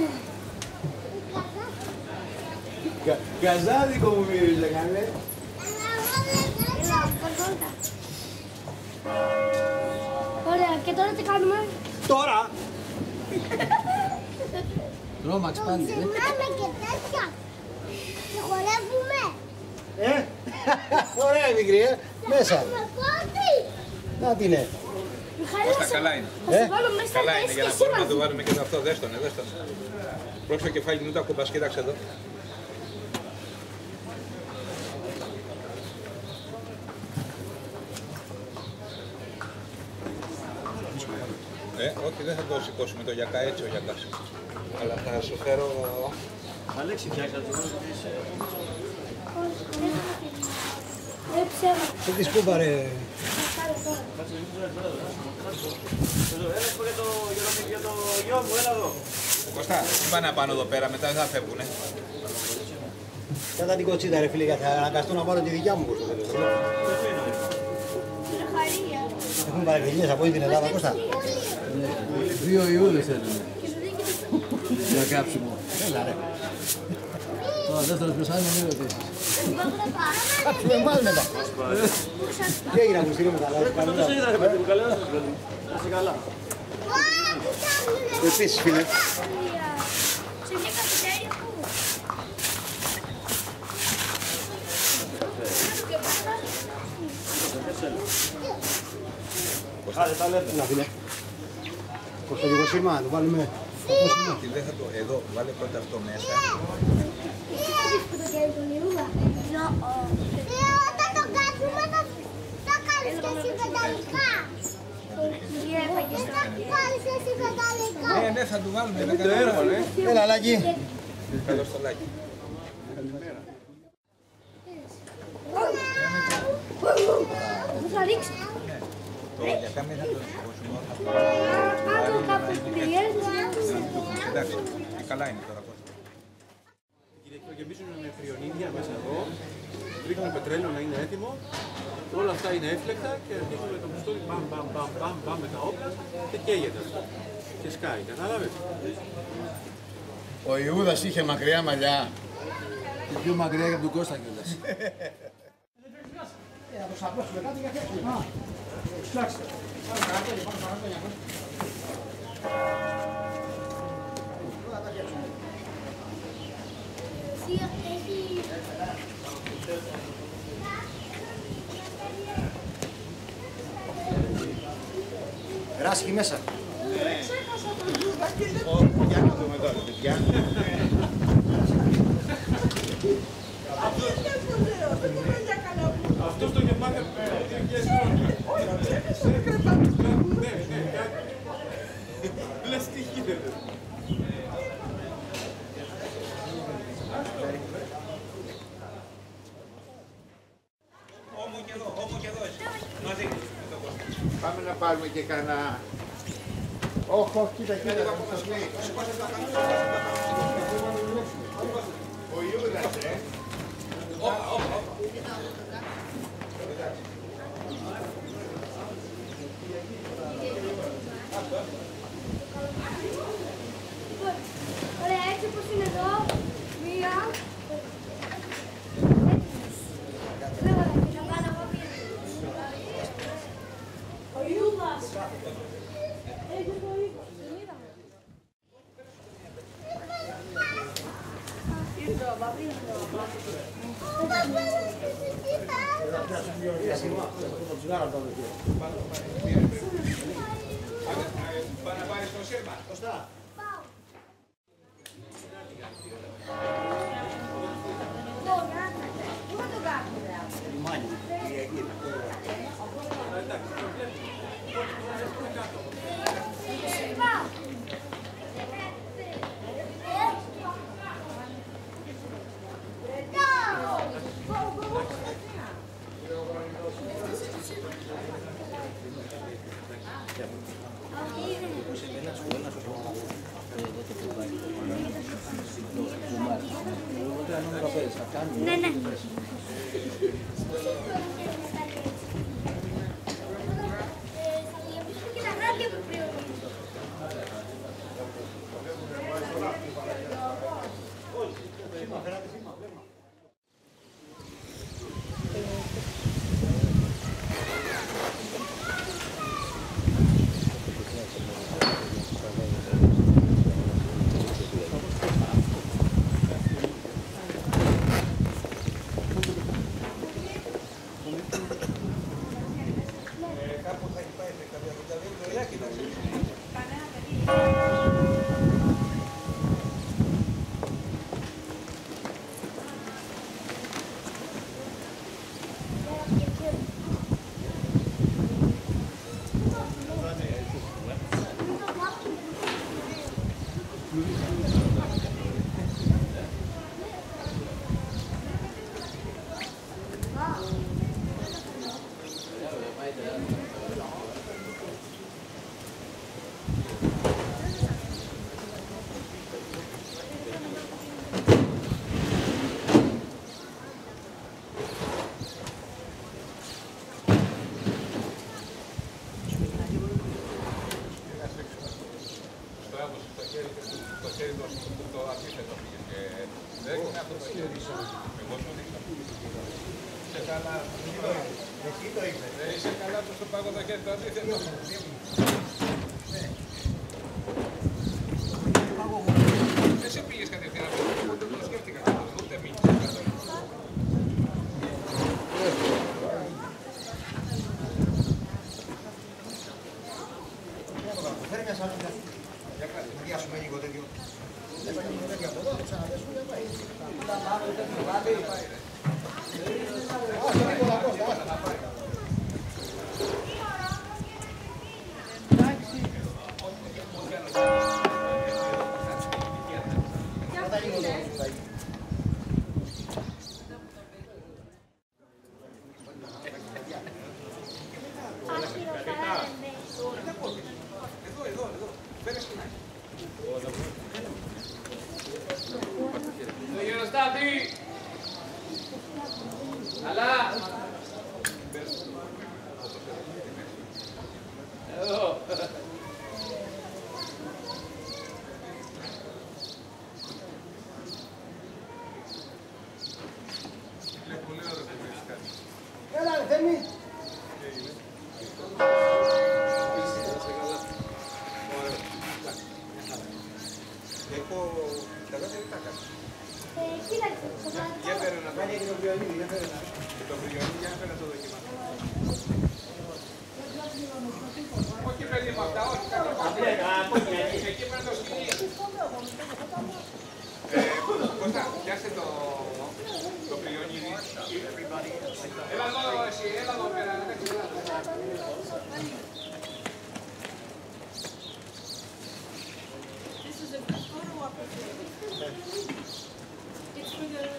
Γκαζάδικο μου μύρισε, καλέ. Ωραία, και τώρα τι κάνουμε? Τώρα! Τρώμαξ πάλι, ε. Ξυπνάμε και τέτοια. Και χορεύουμε. Ε, ωραία μικρή, ε. Μέσα. Με πόδι. Να την είναι. Μιχαήλ, Κώστα, καλά είναι. θα σε βάλω μέσα Καλά να είναι είσαι για και να εσύ μπορούμε να μαζί. το βάλουμε και το αυτό. Δες τον, ε, δες τον. Πρόξε το κεφάλι μου, το ακουμπάς, κοίταξε εδώ. Ε, όχι, δεν θα το σηκώσουμε το γιακά έτσι ο γιακάς. Αλλά θα σου φέρω... Αλέξη, φτιάξατε το. Δεν ξέρω. Σε τη σκούπα ρε. Ένα για το γιο μου, έλα εδώ. Κωστά, μην πάνε πάνω εδώ πέρα, μετά δεν θα φεύγουνε. Κατά την κοτσίδα ρε φίλε, γιατί θα αναγκαστώ να πάρω τη δικιά μου κοτσίδα. Έχουμε παραγγελίες από όλη την Ελλάδα, Κώστα. Δύο Ιούδες θέλουν. Για κάψιμο. Έλα ρε. Τώρα δεύτερος μεσάνι μην ρωτήσεις. Κάψουμε εμάς μετά. Τι έγινε να μου στείλουμε καλά. Πώς είδα ρε παιδί μου, καλά να σας παιδί. Να είσαι καλά. Επίσης φίλε. Σε μια καφετέρια πού? Άντε, τα λέτε. Να φίλε. Κοστοδικό σήμα, να το βάλουμε. Τι δεν θα το... Εδώ, βάλε πρώτα αυτό μέσα. Όταν το κάτσουμε θα κάνεις και εσύ πενταλικά. Θα κάνεις εσύ πενταλικά. Ναι, ναι, θα του βάλουμε. Δεν Το έργο, ναι. Έλα, Λάκη. Καλώς το Λάκη. Θα ρίξω. Το για κάμια θα το δοκιμάσουμε. Κάνω κάποιες πληγές. Εντάξει, καλά είναι τώρα. Το γεμίζουν με φριονίδια μέσα εδώ, ρίχνουν πετρέλαιο να είναι έτοιμο, όλα αυτά είναι έφλεκτα και αρχίζουν με το πιστόλι μπαμ μπαμ μπαμ μπαμ μπαμ με τα όπλα και καίγεται αυτό. Και σκάει, κατάλαβες. Ο Ιούδας είχε μακριά μαλλιά. Και πιο μακριά και από τον Κώστα κιόλας. Θα το σαπώσουμε κάτι για φτιάξουμε. Φτιάξτε. Πάμε παρακάτω, πάμε παρακάτω. Περάσει εκεί μέσα. Για να δούμε τώρα, παιδιά. Αυτός το γεμάται λες τι γίνεται. Όμω και εδώ, όμω και εδώ. Μαζί. Πάμε να πάρουμε και κανένα... Όχι, όχι, κοίτα, κοίτα. Ο Ιούδας, ε. Ωραία, έτσι όπως είναι εδώ, μία. Ο Ιούδας. Έχει το οίκο, δεν είδαμε. Ήρθε ο Παπής. Πάμε να πάρεις το σύρμα. Κωστά. Ναι, ναι. Και τα γράδια που πριν. Είσαι καλά του στο πάγο το χέρι το αντίθετο. Εσύ πήγες κατευθείαν από το πότε το σκέφτηκα κάτω, ούτε μίλησες κάτω. Φέρει μια σαλούδα. Για κάτι, μοιάσουμε λίγο τέτοιο. Έφαγε λίγο τέτοιο από εδώ, το ξαναδέσουμε και πάει. Άσε λίγο να κόστα, άσε. Άσχυρο, καλά. Έχω τα δεύτερα τα κάνω. Κοίταξε, το Για φέρε να φέρε και το πριονίδι, για φέρε να. Το πριονίδι, για φέρε να το δοκιμάσω. Όχι παιδί μου αυτά, όχι κάτι πάλι. Εκεί πρέπει να το σκηνεί. Κώστα, πιάστε το πριονίδι. Έλα εδώ εσύ, έλα εδώ πέρα. This is a photo opportunity. It's for the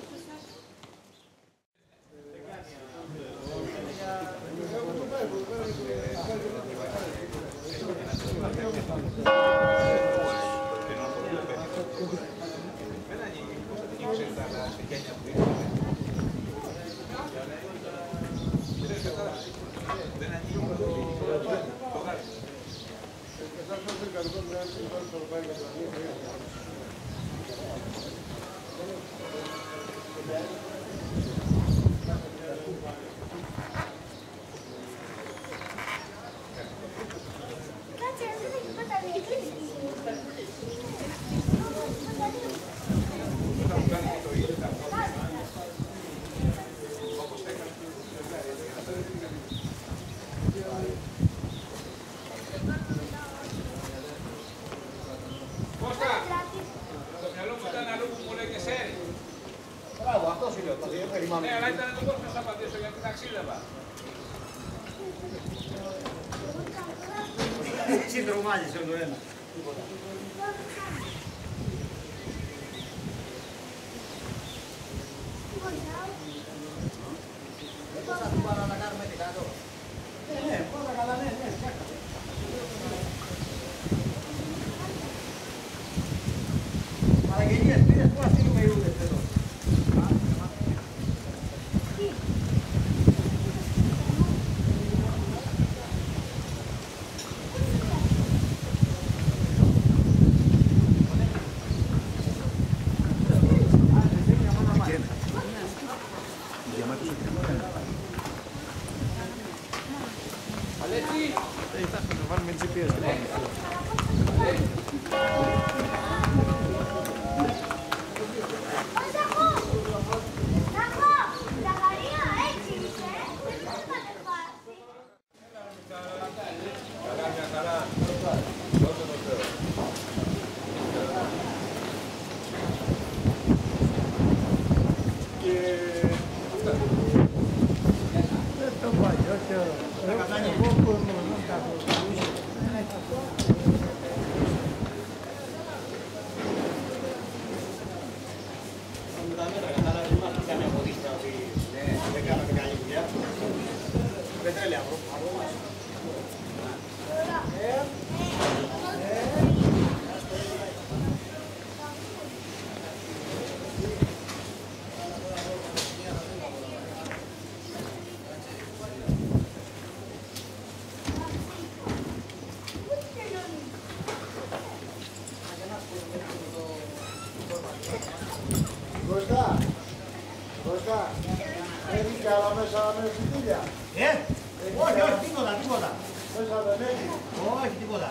Ναι, αλλά ήταν το πώς να σας απαντήσω γιατί ταξίδευα. Συντρομάζεσαι το ένα. Πώς θα του πάρω να κάνουμε τι κάτω. Ναι, πρώτα καλά, ναι, ναι. Παραγγελίες, πήρες πού να στείλουμε οι ούλες εδώ. Κώστα, Κώστα, έχει κι άλλα μέσα με φυτίλια. Ε, όχι, όχι, τίποτα, τίποτα. Μέσα δεν έχει. Όχι, τίποτα.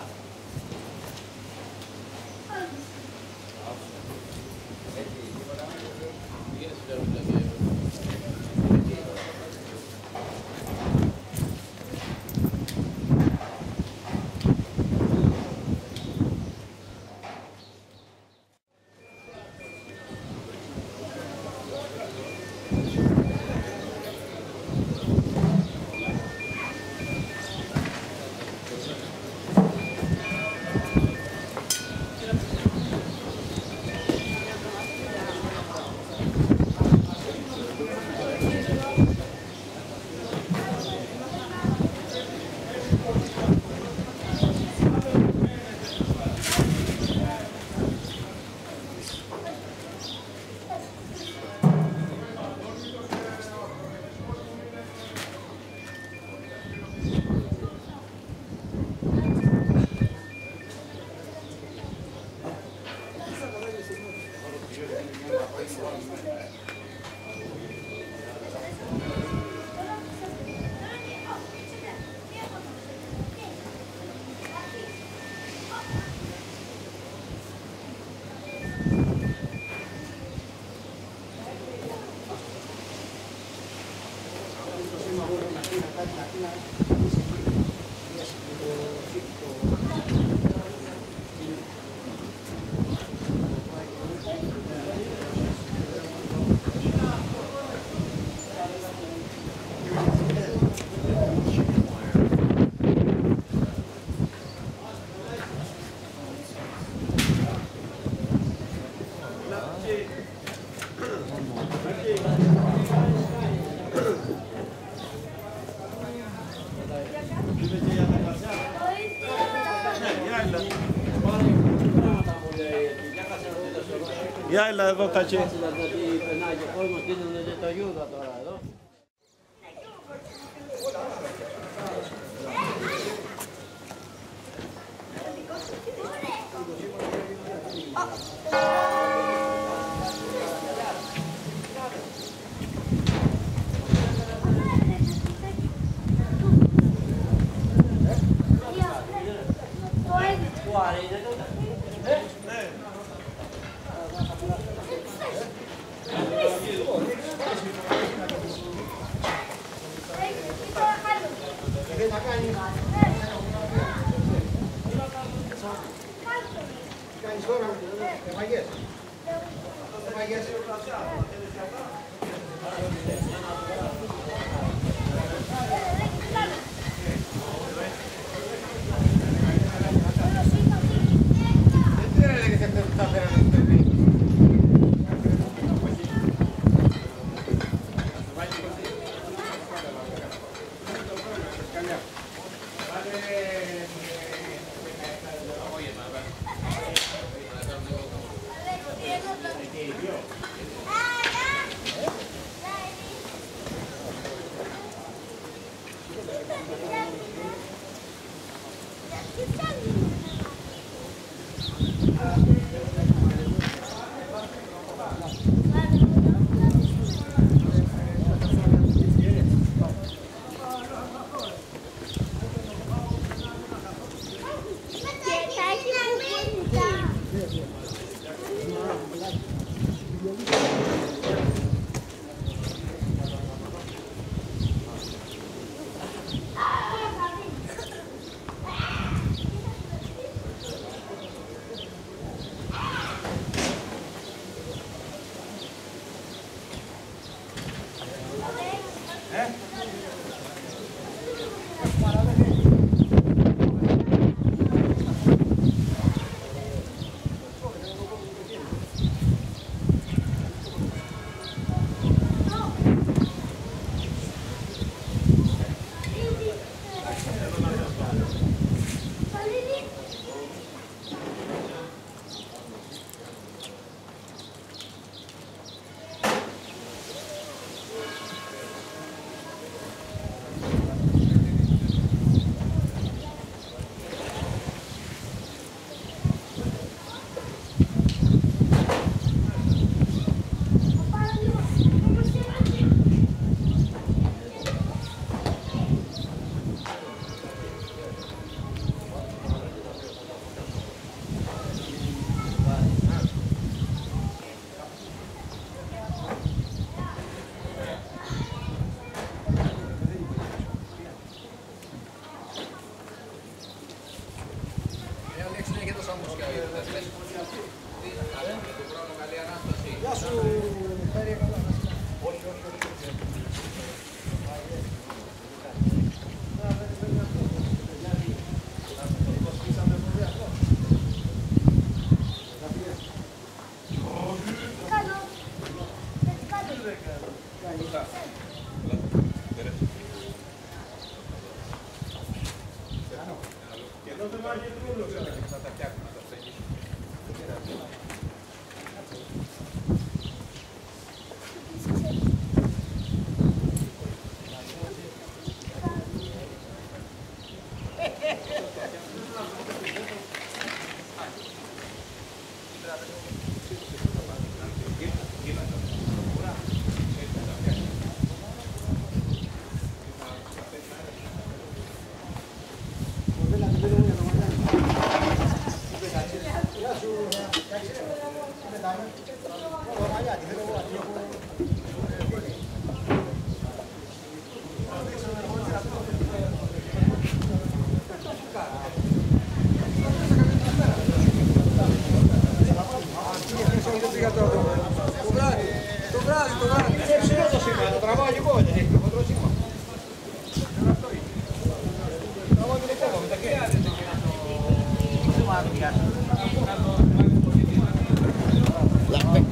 Για έλα εδώ κάτσε. Περνάει και ο κόσμος, δίνονται και το Ιούδα τώρα εδώ.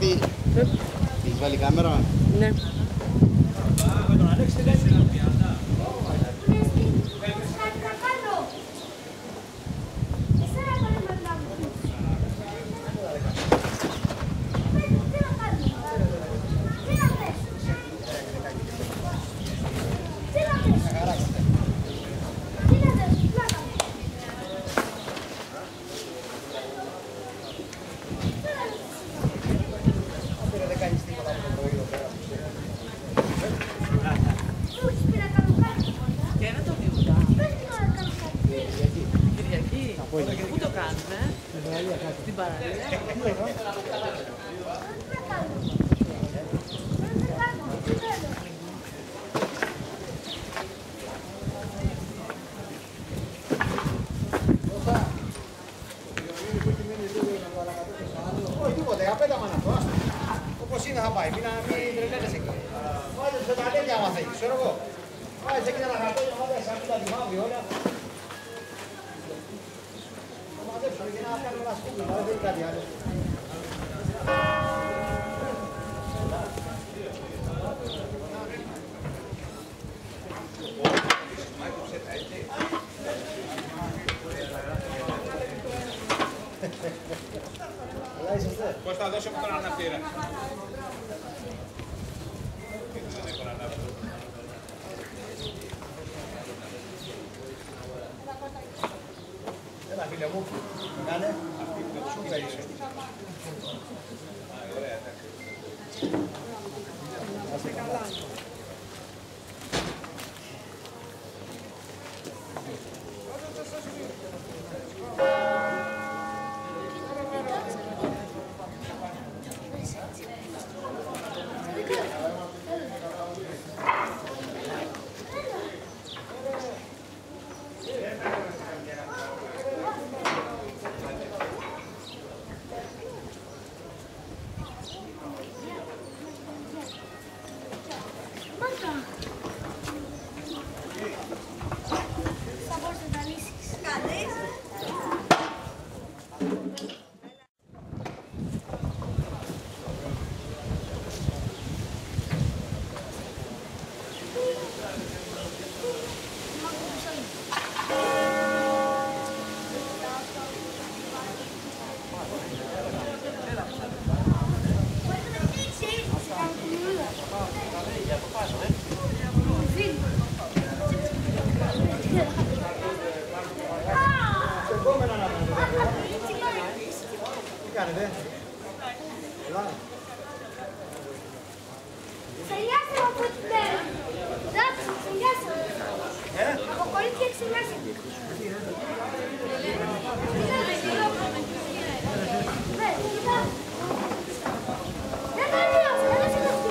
τι... Τι έχει βάλει κάμερα. Ναι. Πού το κάνουμε, στην παραλία. Όχι τίποτε, απέταμαν αυτό. Όπως είναι θα πάει, μην τρελαίνεσαι εκεί. Μάλιστα σε τα αλήθεια άμα θέλεις, ξέρω εγώ. Μάλιστα εκεί ένα χαρτόνια, μάλιστα σαν τα δημάβει όλα. Θα μαζέψω και να κάνουμε ένα σκούκλο, αλλά δεν είναι κάτι άλλο. Πώς θα δώσω από τον αναπτήρα. Έλα φίλε μου, κάνε. Σούπερ είσαι. Ωραία, Άστε καλά. κάνετε? Καλά. Ξελιάσαμε από την μέρα. Δάψε, ξελιάσαμε. Ε? Από κορίτσια ξελιάσαμε. Δεν τελείωσε, δεν σε το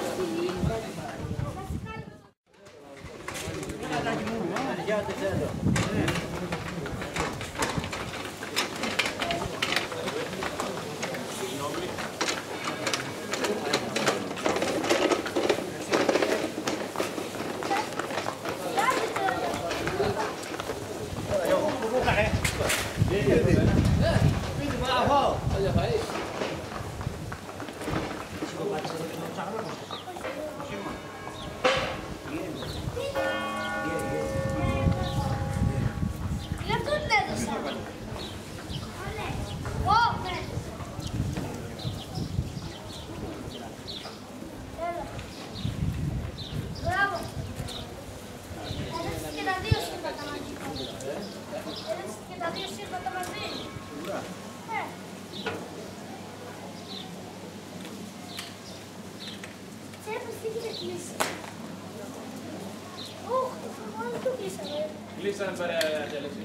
Κλείσανε παρέα, Αντέλεση.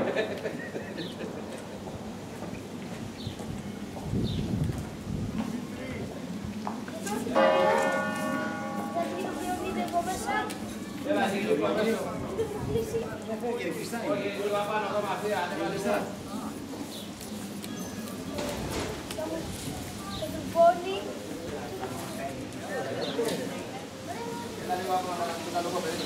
Έλα, λίγο πάνω. Όχι, λίγο πάνω ακόμα αυτή, ανέβα λίγο. Έλα λίγο πάνω, το καλό παιδί.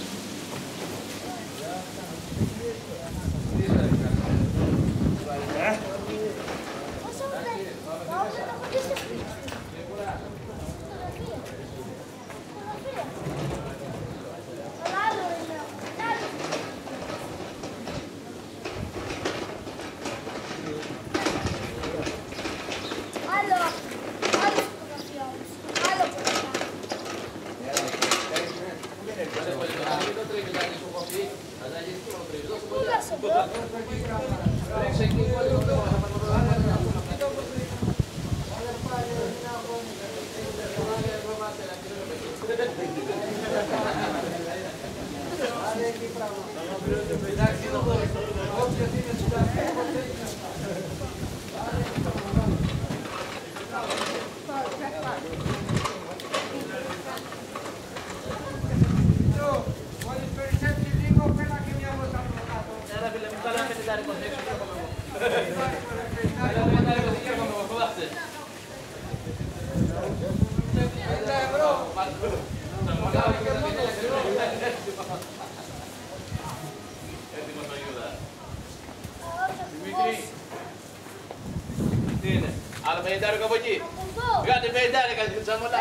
πεντάρικο από εκεί. Βγάλε πεντάρικα στην τσαμολά.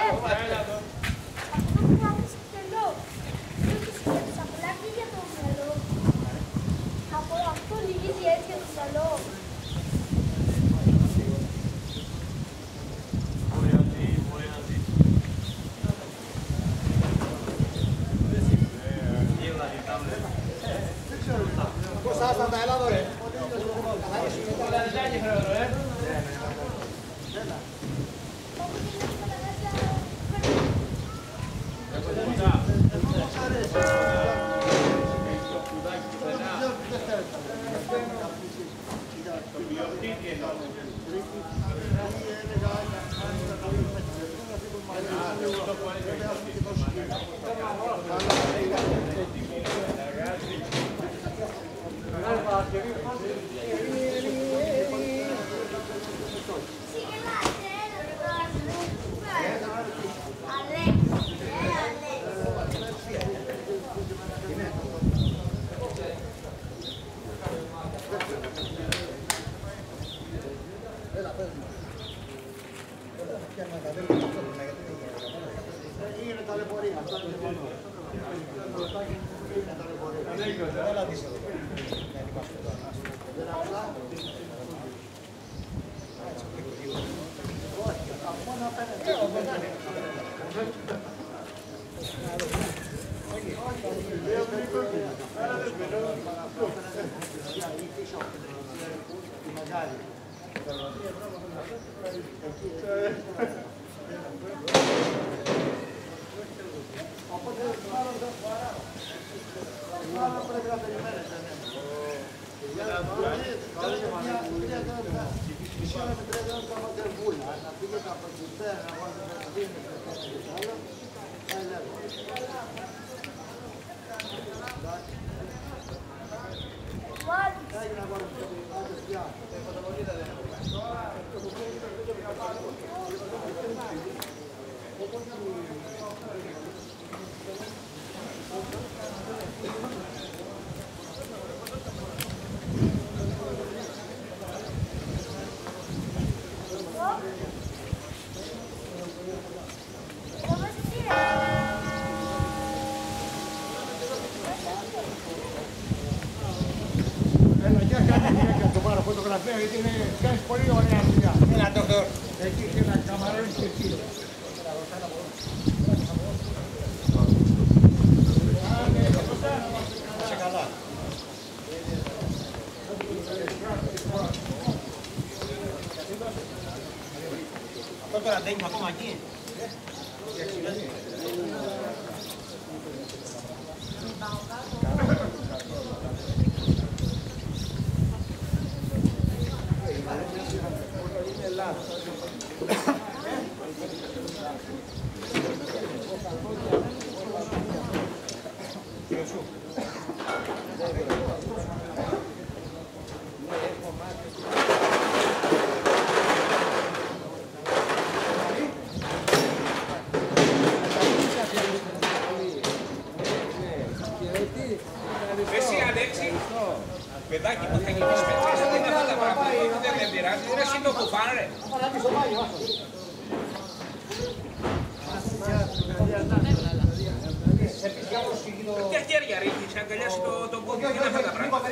Από αυτό λυγίζει έτσι για το μυαλό. Πώς θα ήσταν τα Ελλάδα, ρε. Φωτογραφία γιατί είναι, κάνεις πολύ ωραία δουλειά. Έλα, ντοκτόρ. Εκεί και να καμαρώνεις και εκεί. Είσαι καλά. Αυτό τώρα αντέχει ακόμα εκεί. Εσύ Αλέξη, παιδάκι μου τεχνικής παιδείας, δεν είναι αυτά τα πράγματα που δεν πειράζει, είναι εσύ το κουφάν ρε. Ποια χέρια ρίχνεις, αγκαλιάσει τον πόδι, δεν είναι αυτά τα πράγματα.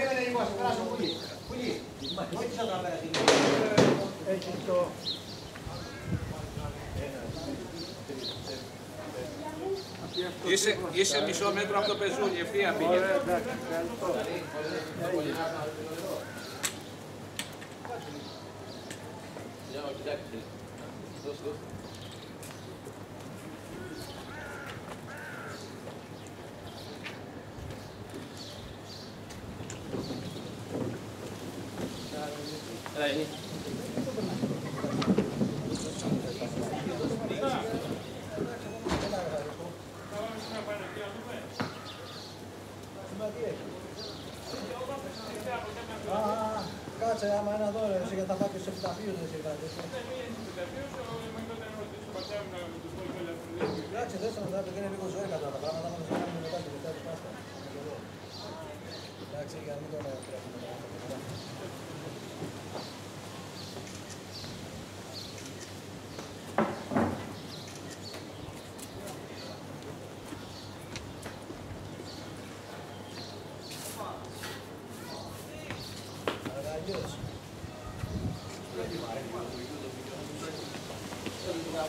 Είσαι, είσαι μισό μέτρο από το πεζούλι, ευθεία πήγε. Κάτσε, άμα είναι εδώ, εσύ για τα πάτια στο επιταφείο δεν είσαι κάτι. Εντάξει, δες να δω, είναι λίγο ζωή κατά τα πράγματα, να μας κάνουμε μετά και μετά τη πάστα. Εντάξει, για να μην τον έχουμε.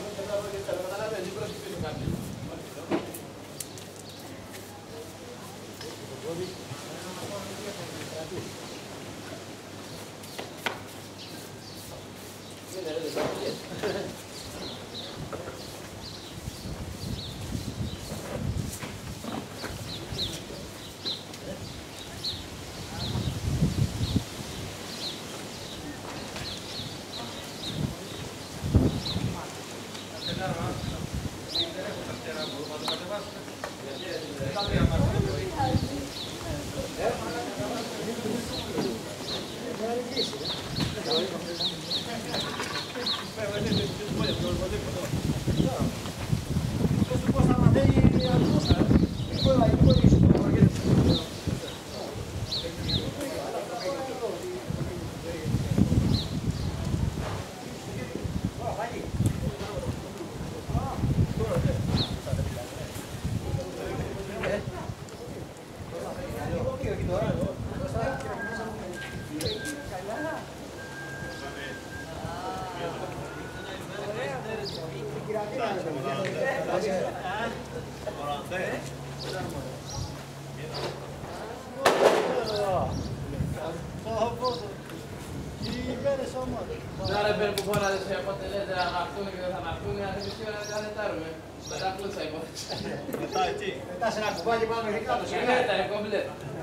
No, ρε παιδί που φώναζε σε πότε λέτε να μαχτούν και δεν θα μαχτούν, να θέλει σήμερα να κάνετε μετά πλούτσα υπόθεση. Μετά εκεί. Μετά σε ένα κουβάλι πάμε δικά τους. Ναι, ήταν κομπλέ.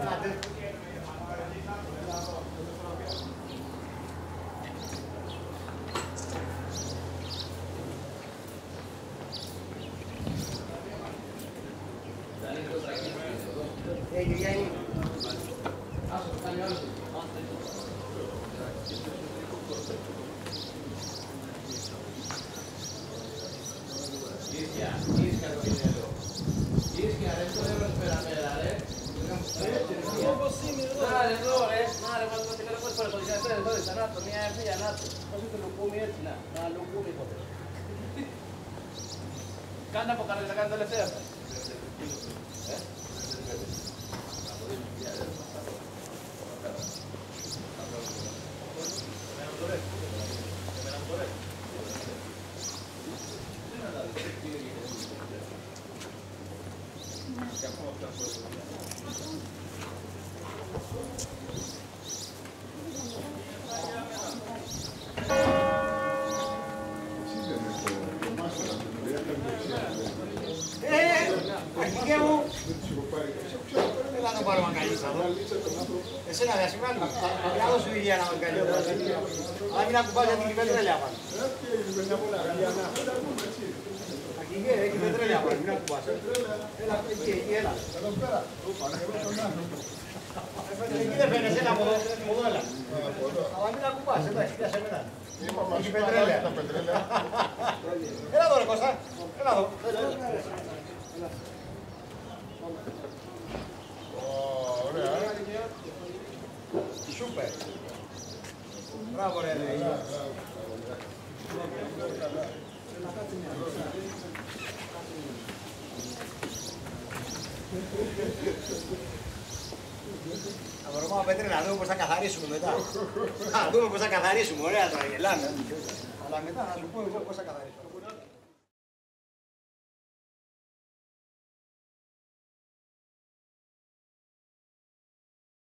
Ε, κυρία είναι. Άσο, θα κάνει όλο. Ίσια, ίσια το dinero. Ίσια, ρε, esto debe esperar, ρε. Nada, no, ρε, nada, ρε, μας το κάνουμε φορές, το διακατέσσερα, εδώ, θανάτο, μια ευθεία, νάτο. Πώς είναι το λουκούμι έτσι, να, να λουκούμι ποτέ. Κάντε από καρδιά, θα κάνετε τελευταία. Αρχηγέ μου, έλα να πάρω μαγκαλίτσα εδώ. Εσένα δεν συμβάλλει. Για να δώσω υγεία να μας κάνει. Αλλά μην ακουμπάς γιατί έχει πετρέλαια πάνω. Αρχηγέ, έχει πετρέλαια πάνω, μην ακουμπάς. Έλα, εκεί, εκεί, έλα. Εκεί δεν φαίνεσαι, έλα από εδώ, έλα. Αλλά μην ακουμπάς, εντάξει, κοίτα σε μένα. Έχει πετρέλαια. Έλα εδώ ρε Κώστα, έλα εδώ. Ωραία. Σούπερ. Μπράβο ρε. Θα βρούμε πέτρελα, να δούμε πώς θα καθαρίσουμε μετά. Να δούμε πώς θα καθαρίσουμε, ωραία τώρα γελάμε. Αλλά μετά θα σου πω εγώ πώς θα καθαρίσουμε.